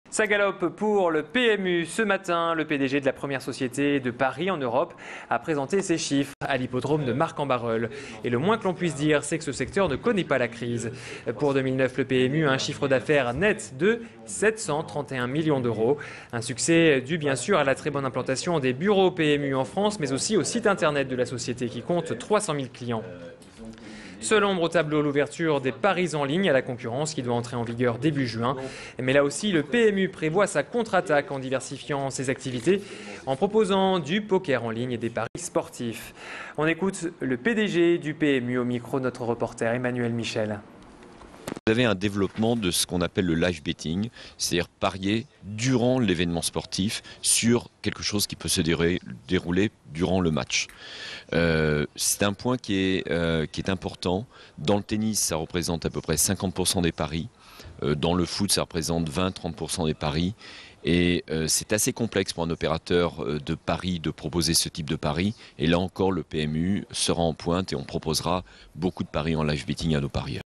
Ça galope pour le PMU. Ce matin, le PDG de la première société de Paris en Europe a présenté ses chiffres à l'hippodrome de Marc-en-Barœul. Et le moins que l'on puisse dire, c'est que ce secteur ne connaît pas la crise. Pour 2009, le PMU a un chiffre d'affaires net de 731 millions d'euros. Un succès dû bien sûr à la très bonne implantation des bureaux PMU en France, mais aussi au site internet de la société qui compte 300 000 clients. Seul ombre au tableau, l'ouverture des paris en ligne à la concurrence qui doit entrer en vigueur début juin. Mais là aussi, le PMU prévoit sa contre-attaque en diversifiant ses activités, en proposant du poker en ligne et des paris sportifs. On écoute le PDG du PMU au micro de notre reporter Emmanuel Michel. Vous avez un développement de ce qu'on appelle le live betting, c'est-à-dire parier durant l'événement sportif sur quelque chose qui peut se dérouler durant le match. C'est un point qui est important. Dans le tennis, ça représente à peu près 50% des paris. Dans le foot, ça représente 20-30% des paris. Et c'est assez complexe pour un opérateur de paris de proposer ce type de paris. Et là encore, le PMU sera en pointe et on proposera beaucoup de paris en live betting à nos parieurs.